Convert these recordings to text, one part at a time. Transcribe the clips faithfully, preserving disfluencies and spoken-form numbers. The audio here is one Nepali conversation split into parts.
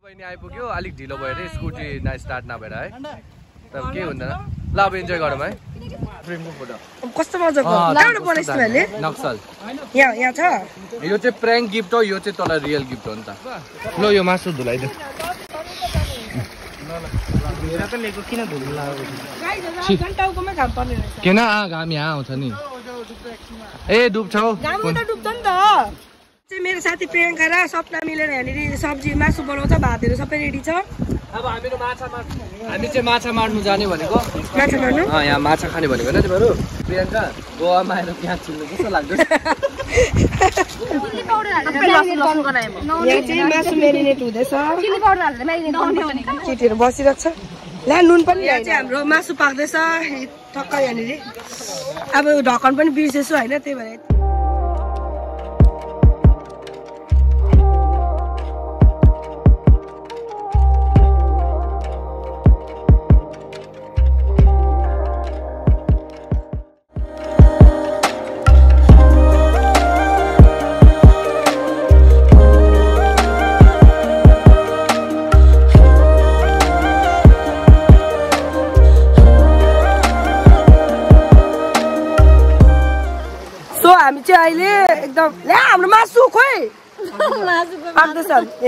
बहिनी आइपुग्यो अलिक ढिलो भयो रे स्कुटी न स्टार्ट नभएर है तर के हुँदैन ल अब इन्जोय गरौँ है फ्रेमको फोटो कस्तो मजाको कहाँबाट बनाइस् तिमीले नक्सल यहाँ यहाँ छ यो चाहिँ प्र्याङ्क गिफ्ट हो यो चाहिँ तँलाई रियल गिफ्ट हो नि त ल यो मासु धुलाइदे मेरा त लेको किन धुल लाग्यो घन्टाउकोमै घाम पर्ने रहेछ किन आ घाम यहाँ आउँछ नि ए डुब्छौ घाम त डुब्छ नि त चाहिँ मेरो साथी प्रियङ्का र सपना मिलेर यहाँनिर सब्जी मासु बनाउँछ भातहरू सबै रेडी छ अब हामीहरू माछा मार्नु हामी चाहिँ माछा मार्नु जाने भनेको माछा मार्नु अँ यहाँ माछा खाने भनेको होइन तिमीहरू प्रियङ्का गोवामा आएर प्याज छिल्नु कस्तो लाग्छ यहाँ चाहिँ मासु मेरिनेट हुँदैछ केटीहरू बसिरहेको छ ला नुन पनि यहाँ चाहिँ हाम्रो मासु पाक्दैछ टक्क यहाँनिर अब ढक्कन पनि बिर्सेछु होइन त्यही भएर हामी चाहिँ अहिले एकदम ल्या हाम्रो मासु खोइ पाक्दैछ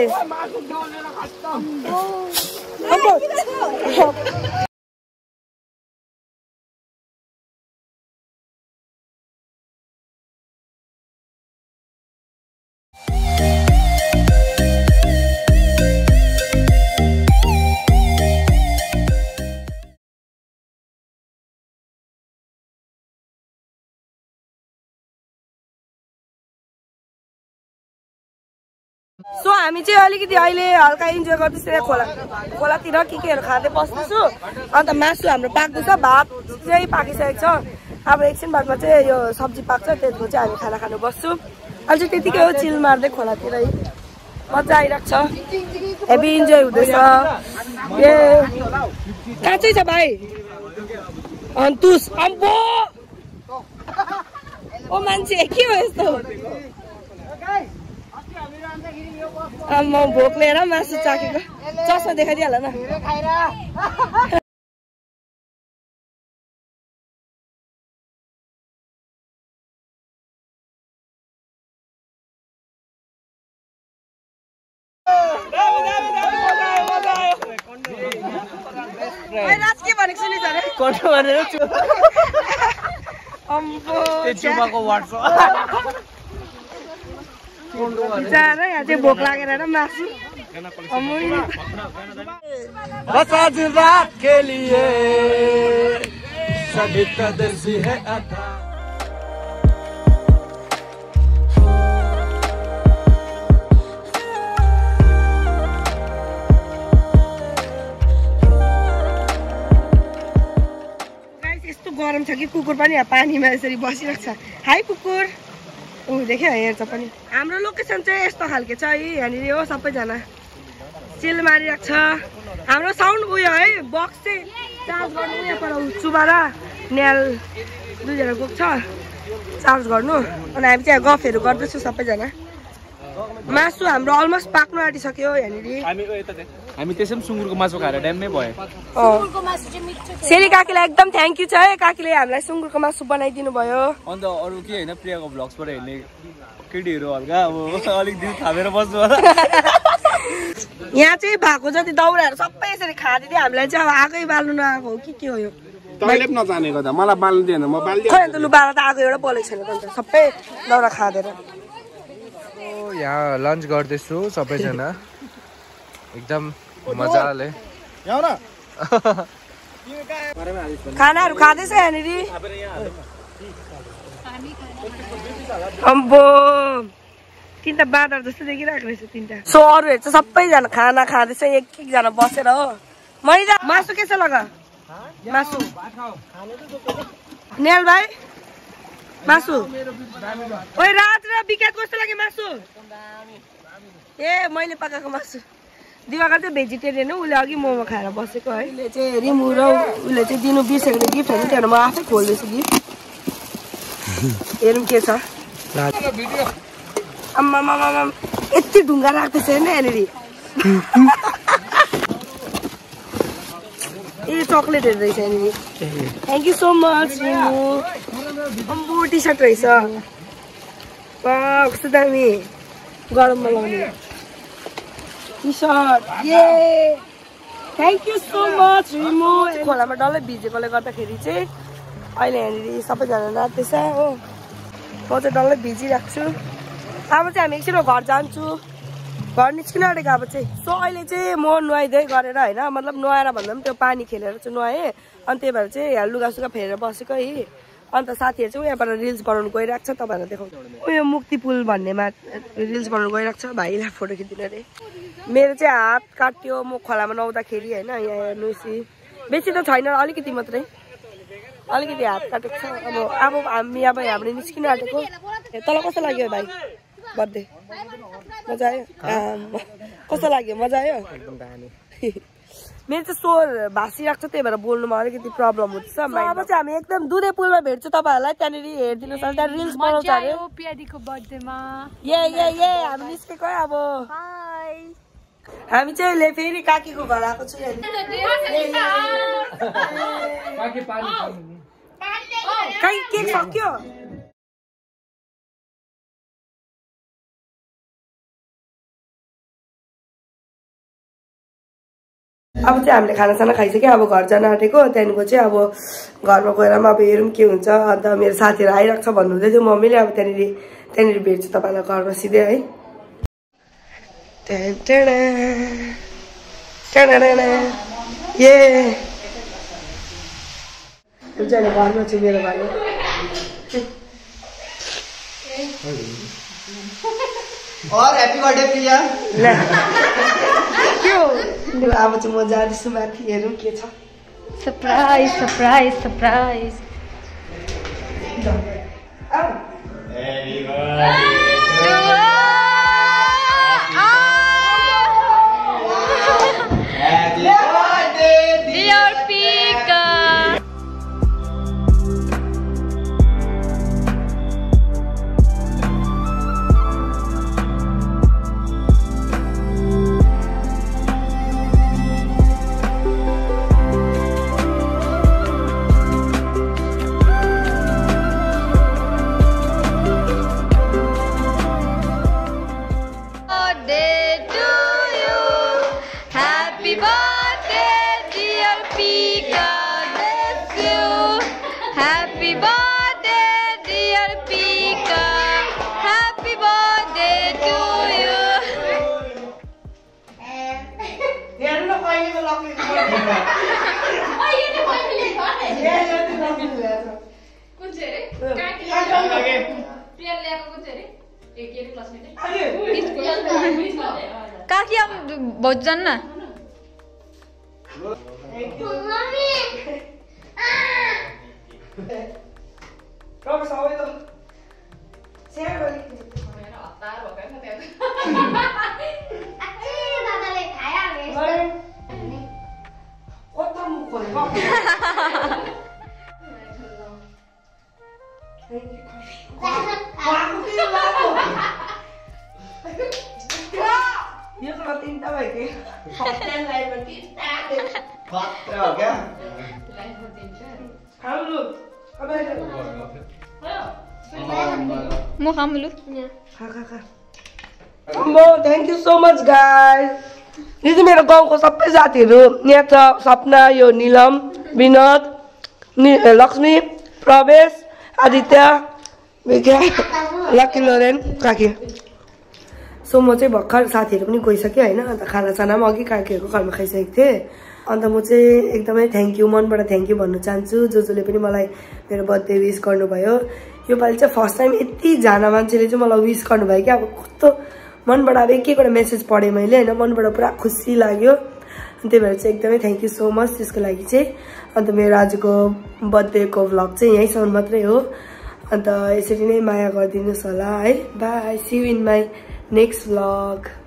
सो हामी चाहिँ अलिकति अहिले हल्का इन्जोय गर्दैछ खोला खोलातिर के केहरू खाँदै बस्दैछु अन्त मासु हाम्रो पाक्दैछ भात चाहिँ पाकिसकेको छ अब एकछिन बादमा चाहिँ यो सब्जी पाक्छ त्यसको चाहिँ हामी खाना खानु बस्छु अनि चाहिँ त्यतिकै हो चिल मार्दै खोलातिर है मजा आइरहेको छ हेभी इन्जोय हुँदैछ ए कहाँ चाहिँ छ भाइ अन्तुस अम्बो ओ मान्छे के हो यस्तो म भोक लिएर मासु चाखेको चस्मा देखाइदिइहाल न राज के भनेको सुनि छ रे कन्ट्रो भनेर छु अम्बो त्यो चुमाको वाट्सअप जाना यहाँ चाहिँ भोक लागेर मासु बस आज रात के लिए सभी कदसी है अता यस्तो गरम छ कि कुकुर पनि यहाँ पानीमा यसरी बसिरहेको छ हाई कुकुर ऊ देख्यो हेर्छ पनि हाम्रो लोकेसन चाहिँ यस्तो खालके छ है यहाँनिर हो सबैजना चिल मारिरहेको छ हाम्रो साउन्ड उयो है बक्स चाहिँ चार्ज गर्नु यहाँ पर चुबा र न्याल दुईजना गएको छ चार्ज गर्नु अनि हामी चाहिँ गफहरू गर्दैछौँ सबैजना मासु हाम्रो अलमोस्ट पाक्नु आँटिसक्यो यहाँनिर हामी त्यसै पनि सुँगुरको मासु खाएर ड्याममै भयो सेली काकीलाई एकदम थ्याङ्क यू छ है काकीले हामीलाई सुँगुरको मासु बनाइदिनु भयो अन्त अरू के होइन प्रियाको भ्लग्सबाट हेर्ने केटीहरू हल्का अब अलिक दिन थामेर बस्नु होला यहाँ चाहिँ भएको जति दाउराहरू सबै यसरी खाँदिदियो हामीलाई चाहिँ अब आगै बाल्नु नआएको हो कि के हो यो तैँले पनि नजानेको त मलाई बाल्नु दिएन म बाल्दिएँ खै अन्त लु बाला त आगो एउटा बोलेको छैन त सबै दाउरा खाँदैन यहाँ लन्च गर्दैछु सबैजना एकदम मजाले खानाहरू खाँदैछ यहाँनिर अम्बो तिनवटा बाँदर जस्तो देखिरहेको रहेछ तिनवटा सो अरूहरू चाहिँ सबैजना खाना खाँदैछ एक एकजना बसेर हो मैले मासु के छ लगा मासु नेल भाइ मासु ओइ रात र बिका कस्तो लाग्यो मासु ए मैले पकाएको मासु दिवाकर चाहिँ भेजिटेरियन हो उसले अघि मोमो खाएर बसेको है उसले चाहिँ रिमु र उसले चाहिँ दिनु बिर्सेको गिफ्टहरू त्यहाँबाट म आफै खोल्दैछु गिफ्ट हेरौँ के छ आम्मामामा यति ढुङ्गा राख्दैछ होइन यहाँनिर ए चक्लेटहरू रहेछ यहाँनिर thank you so much Rimu अम्बो टी सर्ट रहेछ वाह कस्तो दामी गरममा लाउने टी सर्ट ये thank you so much Rimu खोलामा डल्लै भिजेकोले गर्दाखेरि चाहिँ अहिले यहाँनिर सबैजना नाच्दैछ हो म चाहिँ डल्लै भिजिरहेको छु अब चाहिँ हामी एकछिन घर जान्छु घर निस्किन आँटेको अब चाहिँ सो अहिले चाहिँ म नुहाइदिए गरेर होइन मतलब नुहाएर भन्दा पनि त्यो पानी खेलेर चाहिँ नुहाएँ अनि त्यही भएर चाहिँ यहाँ लुगासुगा फेरेर बसेको है अन्त साथीहरू चाहिँ यहाँबाट रिल्स बनाउनु गइरहेको छ तपाईँहरूलाई देखाउँछु उयो मुक्ति पुल भन्नेमा रिल्स बनाउनु गइरहेको छ भाइलाई फोटो खिचिदिनु अरे मेरो चाहिँ हात काट्यो म खोलामा नुहाउँदाखेरि होइन यहाँ हेर्नुहोस् बेसी त छैन अलिकति मात्रै अलिकति हात काटेको छ अब अब हामी अब हाम्रो निस्किन आँटेको तँलाई कस्तो लाग्यो भाइ बर्थडे मजा आयो कस्तो लाग्यो मजा आयो मेरो चाहिँ स्वर भाँसिरहेको छ त्यही भएर बोल्नुमा अलिकति प्रब्लम हुन्छ अब चाहिँ हामी एकदम दुधे पुलमा भेट्छु तपाईँहरूलाई त्यहाँनिर हेरिदिनुहोस् त्यहाँ रिल्स बनाउँछ अरे प्यादीको बर्थडेमा ए ए ए हामी निस्केको अब हामी चाहिँ फेरि काकीको घर आएको छु काकी केक सक्यो अब चाहिँ हामीले खानासाना खाइसक्यो अब घर जान आँटेको त्यहाँदेखिको चाहिँ अब घरमा गएर पनि अब हेरौँ के हुन्छ अन्त मेरो साथीहरू आइरहेको छ भन्नुहुँदै थियो मम्मीले अब त्यहाँनिर त्यहाँनिर भेट्छु तपाईँलाई घरमा सिधै है ए हुन्छ अहिले घरमा छु मेरो भाइ और हैप्पी बर्थडे प्रिया के हो अब चाहिँ म जाँदैछु माथि हेरौँ के छ सरप्राइज सरप्राइज सरप्राइज काकी हम बहुत जान ना ये तो तीन तब है के हॉस्टल लाइफ में तीन ताते बात क्या क्या लाइफ में तीन चार खाओ लो अब म खामलु खा खा खा म thank you so much guys यो चाहिँ मेरो गाउँको सबै साथीहरु यहाँ छ सपना यो नीलम विनोद लक्ष्मी प्रवेश आदित्य विक्या लकी लोरेन काकी सो म चाहिँ भर्खर साथीहरु पनि गइसके हैन अन्त खाना साना पनि अघि काकीहरुको घरमा खाइसकेको थिए अन्त म चाहिँ एकदमै थ्यांक यू मनबाट थ्यांक यू भन्न चाहन्छु जो जोले पनि मलाई मेरो बर्थडे विश गर्नुभयो यो पालि चाहिँ फर्स्ट टाइम यति जना मान्छेले चाहिँ मलाई विश गर्नुभयो कि अब कस्तो मनबाट अब एक एकवटा मेसेज पढेँ मैले हैन मनबाट पुरा खुसी लाग्यो अनि त्यही भएर चाहिँ एकदमै थ्यांक यू सो मच त्यसको लागि चाहिँ अन्त मेरो आजको बर्थडेको भ्लग चाहिँ यहीँसम्म मात्रै हो अन्त यसरी नै माया गरिदिनुस् होला है bye see you in my next vlog.